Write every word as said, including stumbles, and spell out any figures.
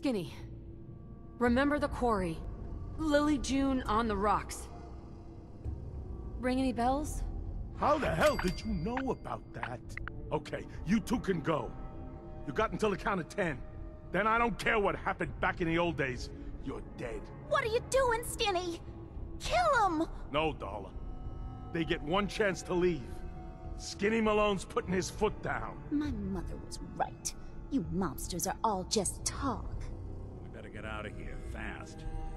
Skinny. Remember the quarry. Lily June on the rocks. Ring any bells? How the hell did you know about that? Okay, you two can go. You got until the count of ten. Then I don't care what happened back in the old days. You're dead. What are you doing, Skinny? Kill him! No, Dollar. They get one chance to leave. Skinny Malone's putting his foot down. My mother was right. You mobsters are all just talk. We better get out of here, fast.